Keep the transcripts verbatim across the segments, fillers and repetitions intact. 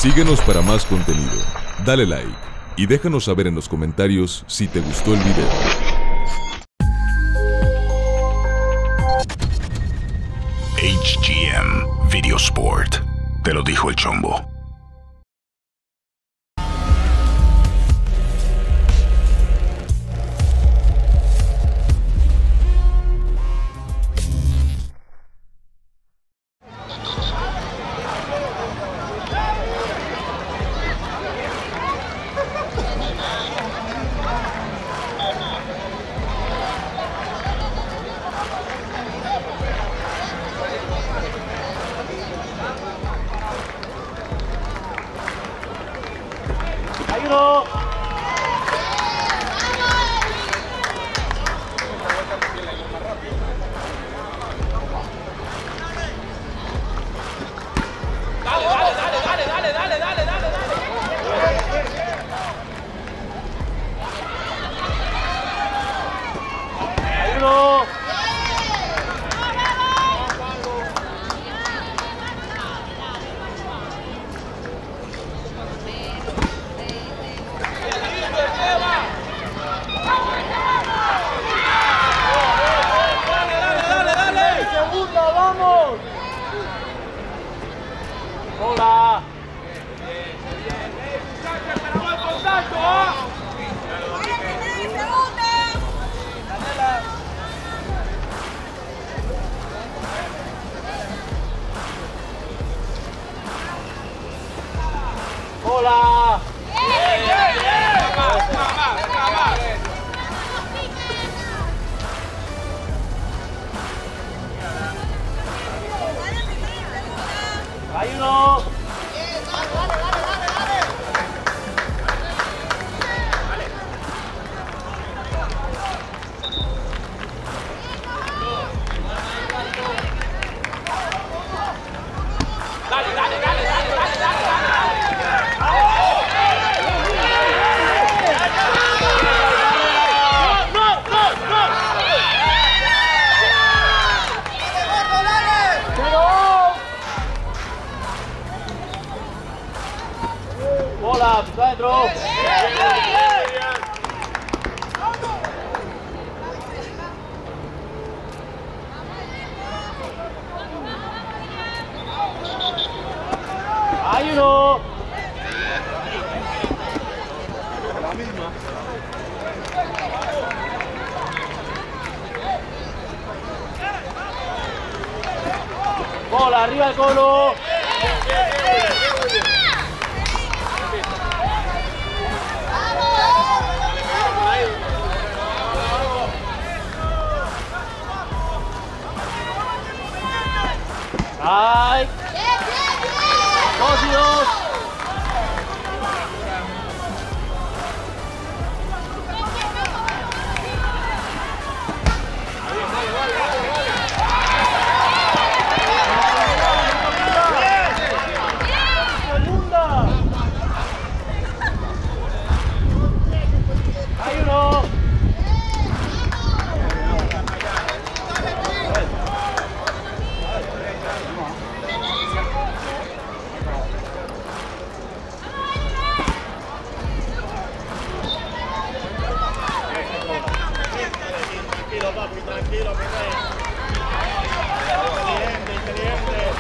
Síguenos para más contenido, dale like y déjanos saber en los comentarios si te gustó el video. H G M Video Sport. Te lo dijo el Chombo. ¡Ayuno! Dale, dale, dale, dale, dale, dale, dale, dale, dale. ¡Ayuno! ¡Vamos! ¡Hola! ¡Hola! ¡Ayuno! Dale, dale, dale, dale, dale, dale, ¡Hola! ¡Está adentro! ¡Ayuno! La misma. ¡Bola! ¡Arriba el colo! ¡Ay! ¡Dos y dos! ¡Segunda! ¡Hay uno! Tranquilo, papi, tranquilo, mi rey. Inteligente, inteligente.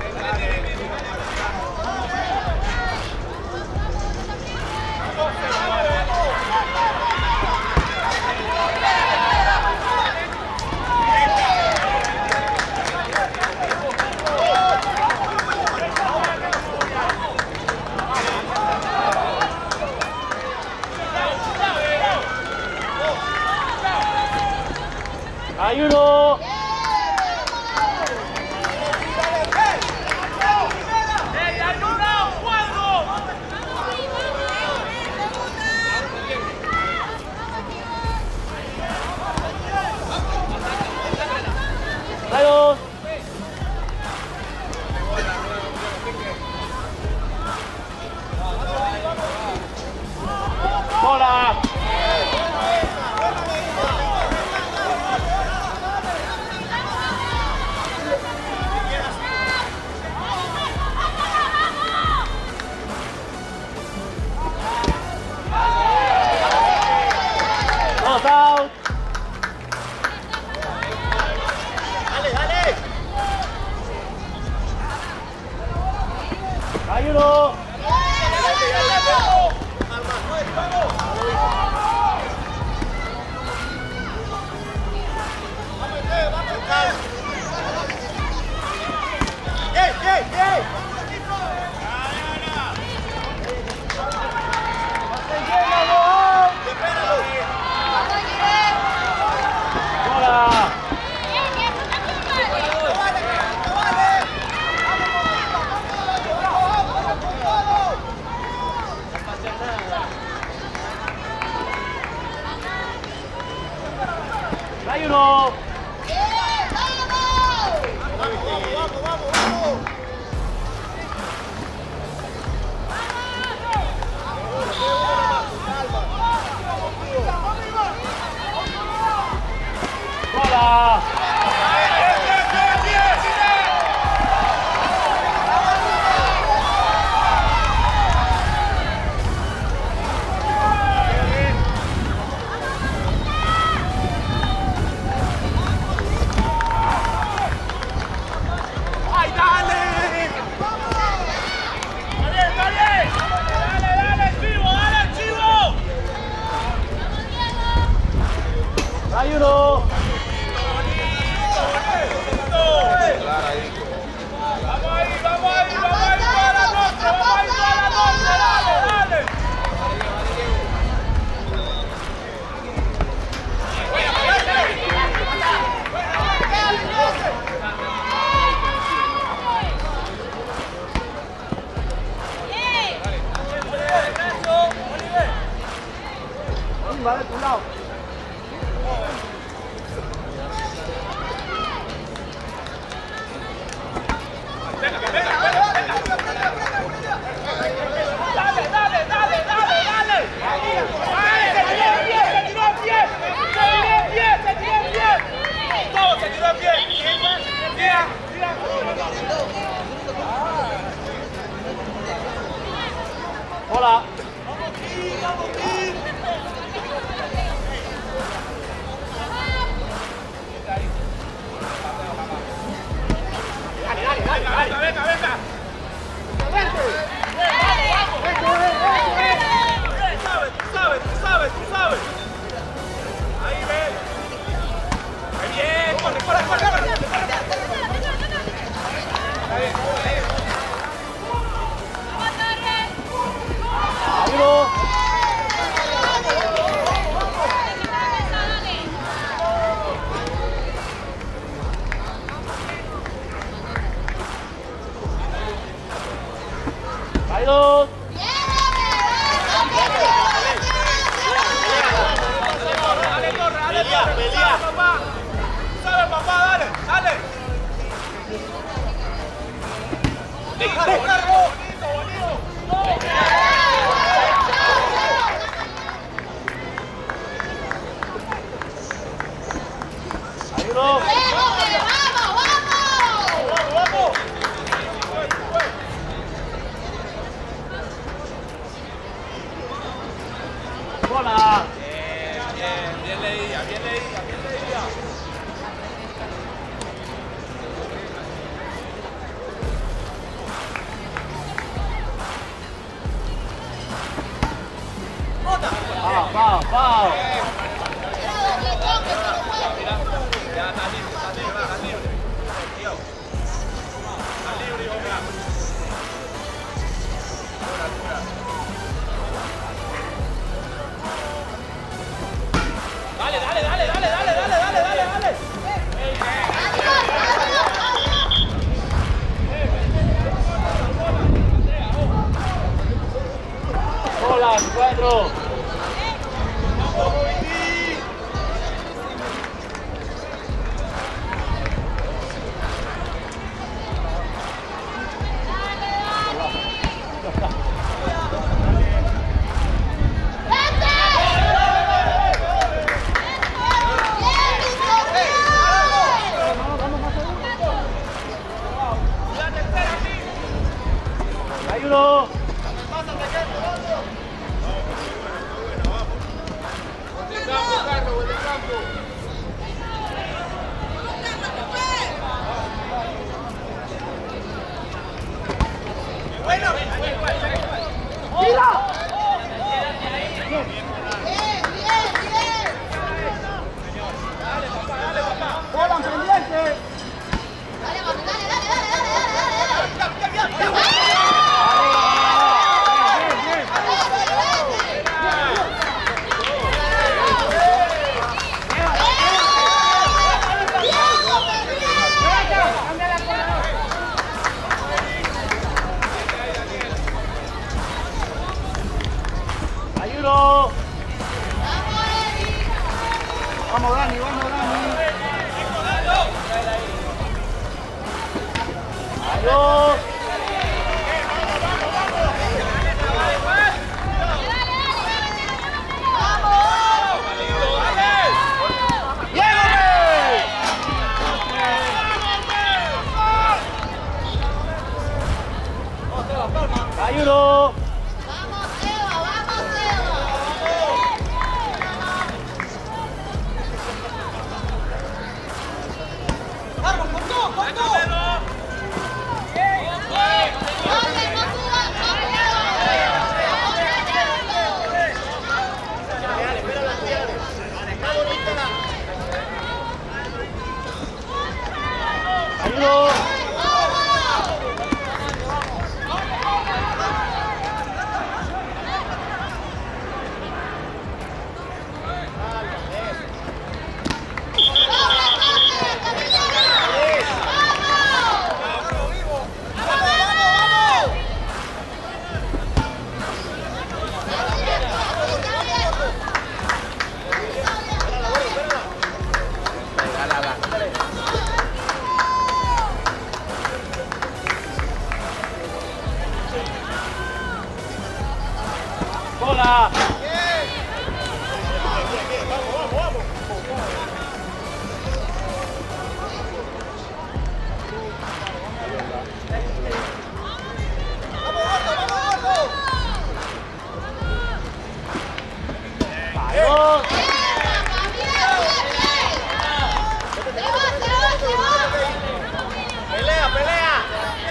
¡Hay uno! ¡Hay dos! ¡Bola! Dos out. Dale, dale. Hay uno. ¡Bien, bien, bien! Bola. Hay uno. Bola. ¡Ay, dale! ¡Dale, dale! ¡Dale, dale, chivo! ¡Dale, chivo! Hay uno. ¡Vamos ahí, vamos ahí, vamos ahí toda la noche! ¡Vamos ahí toda la noche! ¡Dale, dale! Va de tu lado. ¡Dale, dale, dale, dale, dale! ¡Ay, se tiró en pie, se tiró en pie! ¡Se tiró en pie, se tiró en pie! ¡Todo se tiró en pie! ¡Tira, tira! Bola. ¡Dale, dale, dale! ¡Venga, venga, venga! Tú sabes, tú sabes, tú sabes, tú sabes. Ahí ven. ¡Qué bien! ¡Corre, corre, corre! corre. Hay uno. Hay dos. Dale, corre, dale, corre. Pelea, papá. Tú sabes, papá, dale, dale. Bonito, bonito. Hay uno. ¡Vamos! Bola. Bien, bien, bien leída, bien leída, bien leída. Foul, foul, foul. Ya está libre, está libre, está libre. Tío. Está libre, hijo mío. Dura, dura. Dale, dale, dale, dale, dale, dale, dale, dale, dale. Bola, cuatro. Hay uno. campo, Carlos, vuelve al campo. Bueno, ¡tira! Bien, bien, bien. Dale, papá, dale, papá. Bola pendiente. Dale, dale, dale, dale, dale, dale, dale, dale. Ayudo. Vamos, Dani, vamos, Dani. Ayudo. Ayudo. Vamos, Eva, vamos, Eva. Vamos, con todo, con todo. Ayudo. Bola. Vamos. Pelea, pelea.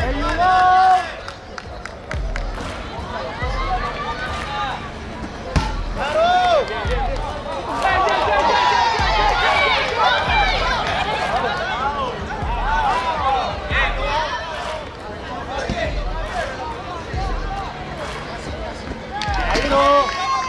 Ayudo.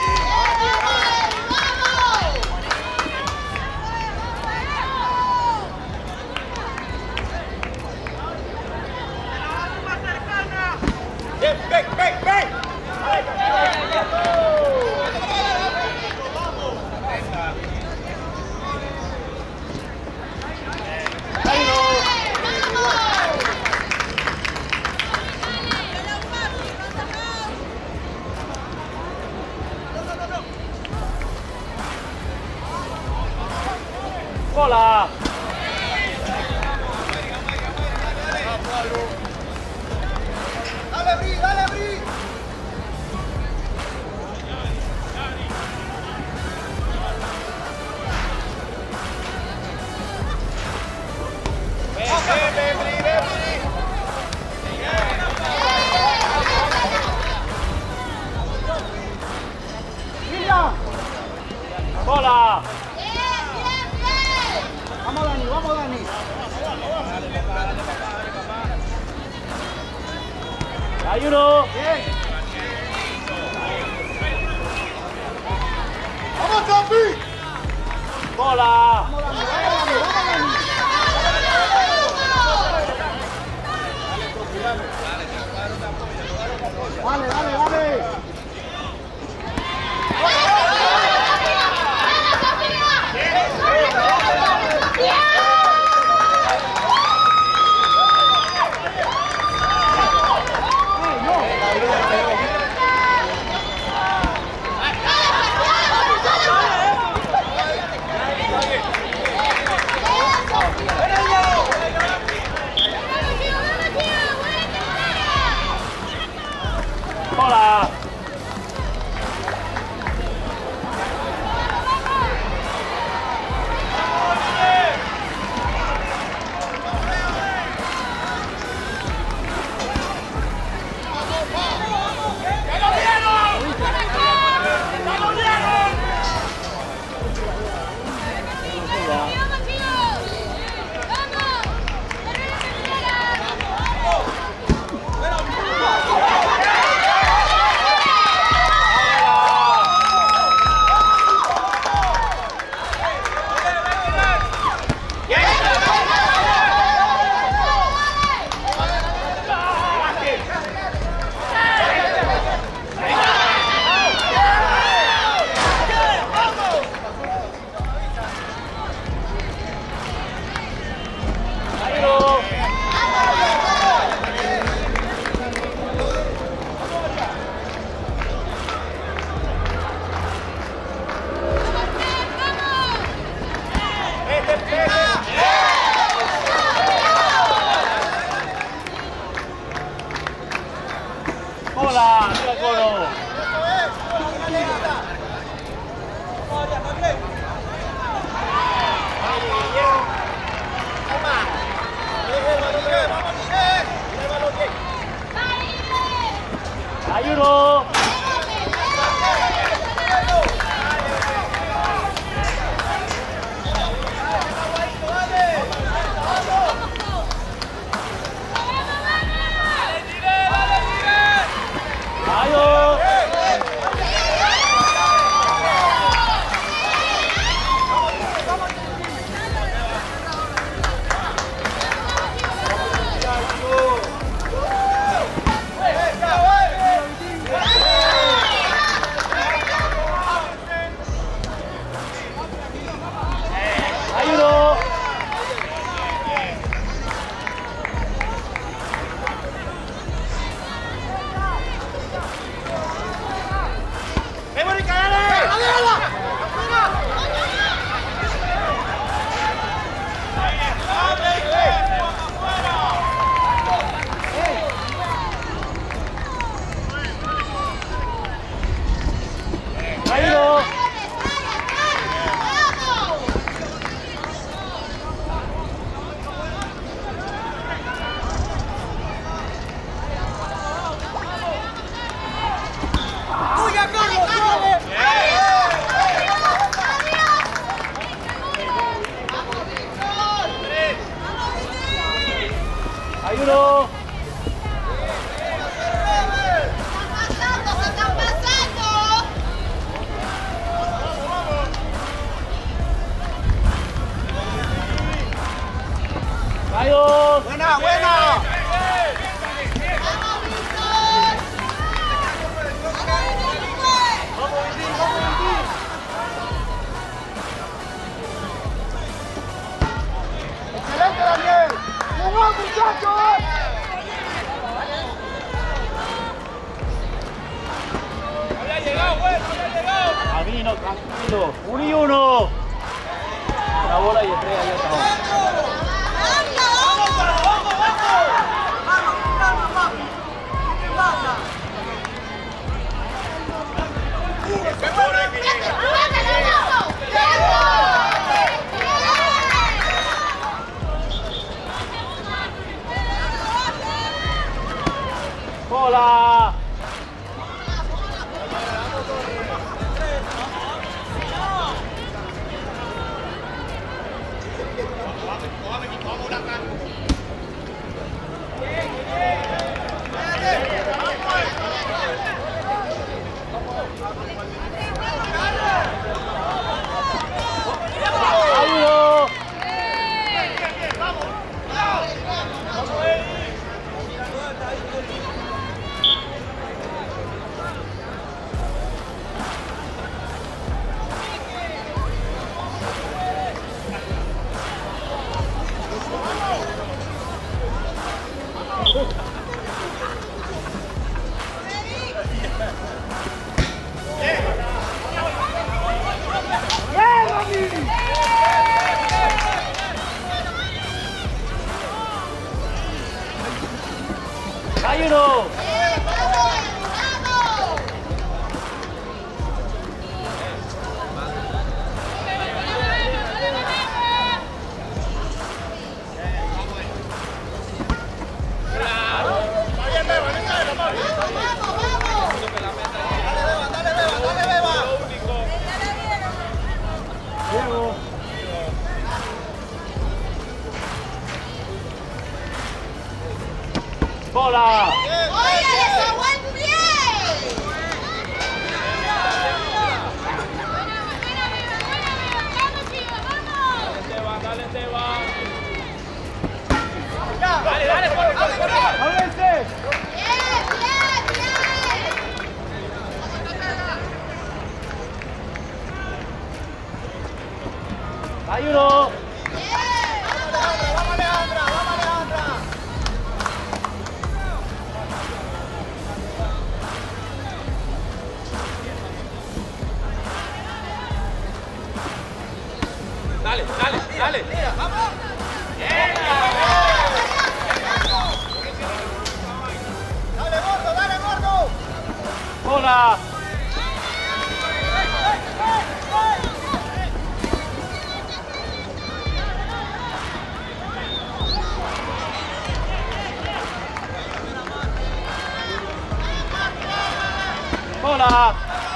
Ven, ven, ven, ven. Bola. Dale, Bri, dale, Bri. Ven, ven, ven, Bri, ven, Bri. Bola. Vamos, Dani, vamos, Dani. Ayudo. Vamos, Zampi. Bola. Dale, dale, dale. Bola. Hola, tira el coro. Hay uno. Hay uno. Hay dos. Buena, buena. Excelente, Daniel. ¡Vamos, muchachos! Había llegado, güey, había llegado. A mí no, tranquilo. Uno y uno. Una bola y estrella ya está. ¡Hola! ¡Hay uno! ¡Bola! ¡Oiga, esa buen bien! Dale, Esteban. Dale, dale, corre, corre, corre. ¡Ábrense! ¡Bien, bien, bien! ¡Hay uno! Vamos, Alejandra, vamos, Alejandra. Dale, dale, dale. Mira, vamos. Dale, gordo, dale, gordo. Bola. Bola.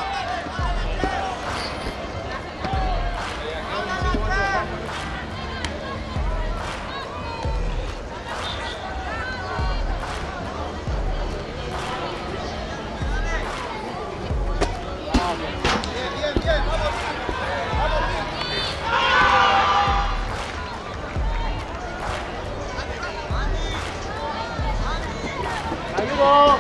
Ayudo.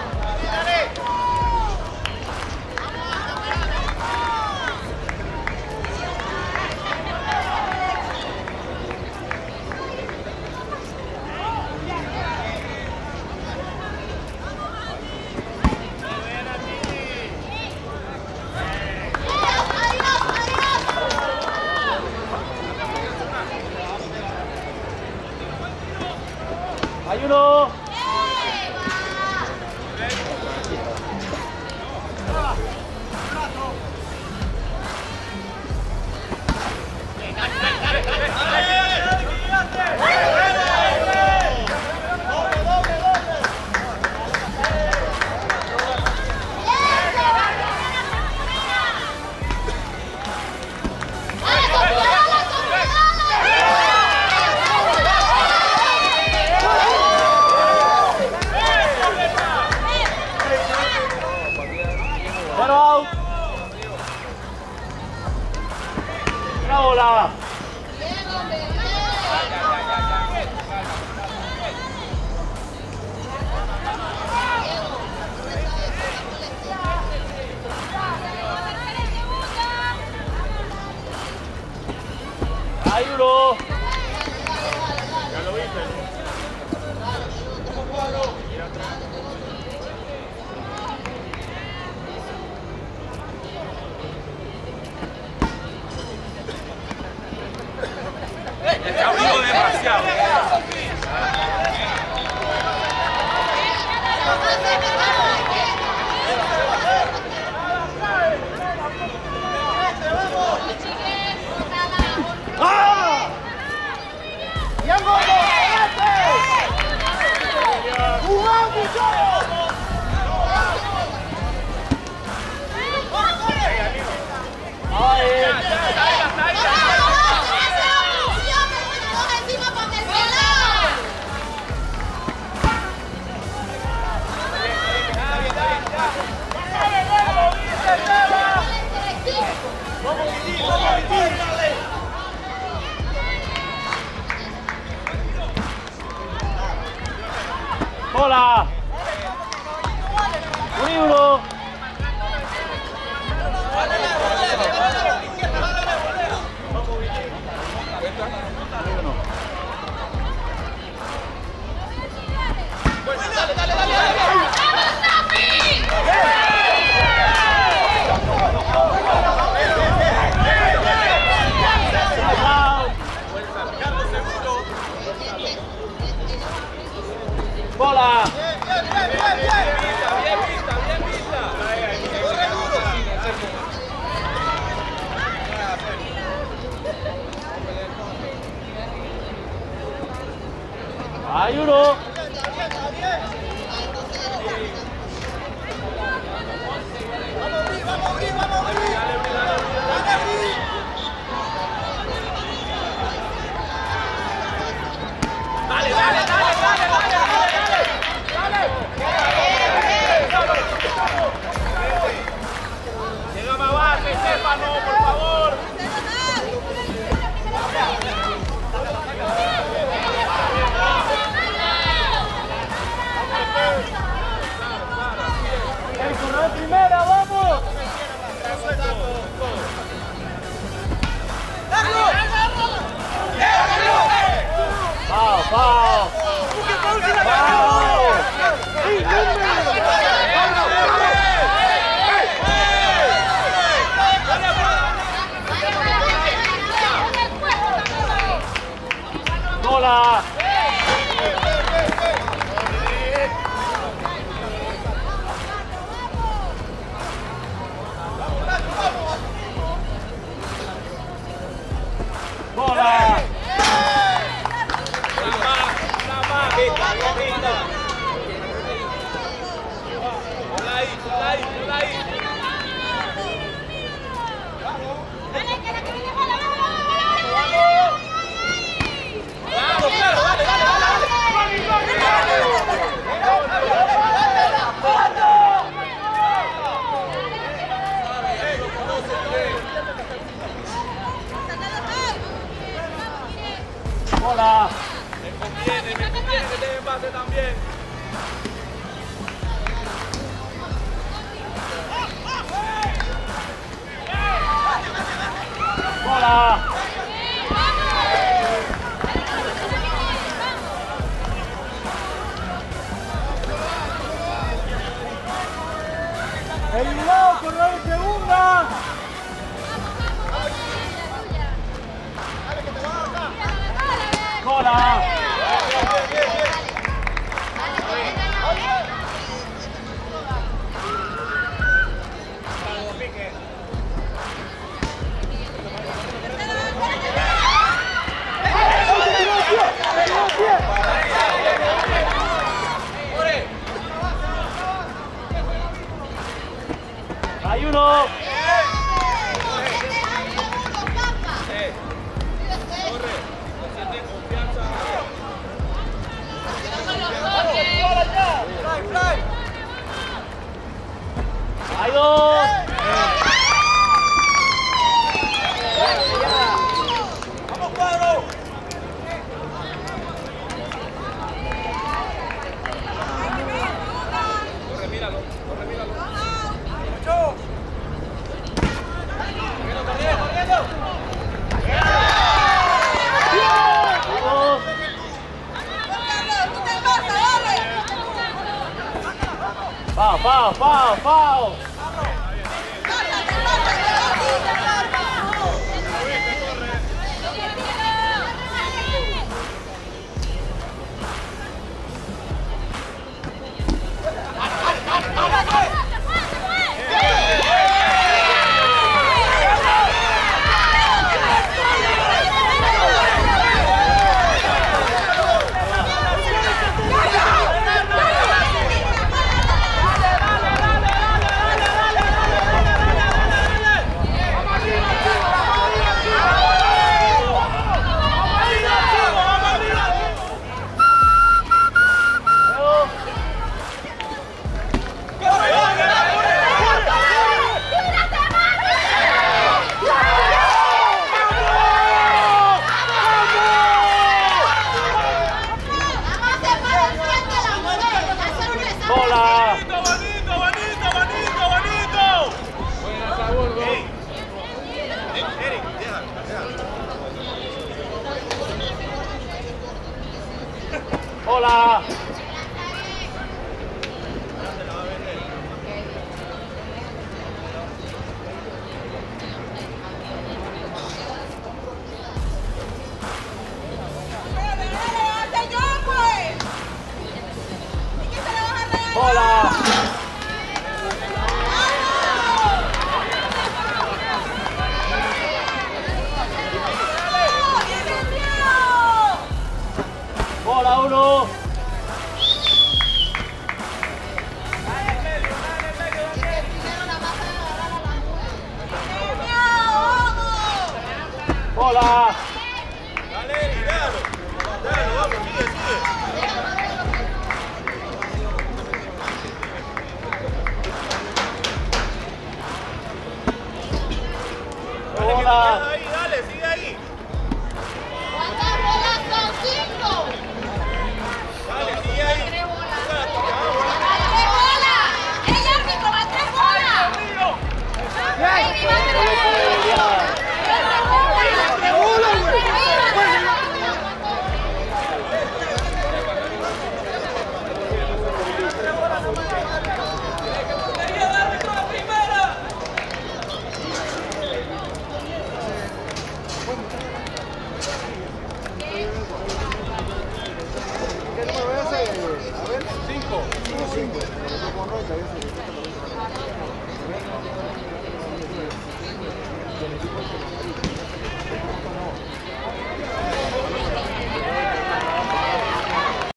Ayudo. Cero out. Una bola. Ayudo. Ya lo viste. Se abrió demasiado. ¡Ah! ¡Y algo Bola. Un euro. Bola. Ayudo. Dale, dale, dale, dale, dale, dale. Llega más abajo, Estefano, por favor. Eliminado, correr en segunda. Cola. Hay uno. Hay dos. ¡Vamos, cuadro! Corre, míralo, corre, míralo. ¡Mucho! ¡Corriendo, corriendo, corriendo! Foul, foul, foul, foul. Hola. Hola. Hola, uno. Hola. Dale, déjalo. Déjalo, vamos, sigue, sigue. Hola. Ahí, dale, sigue ahí. ¿Cuántas bolas son? Cinco. Dale, sigue ahí. Tres bolas. Tres bolas. El árbitro va a tres bolas. Baby, va a tres bolas. Tres bolas, güey.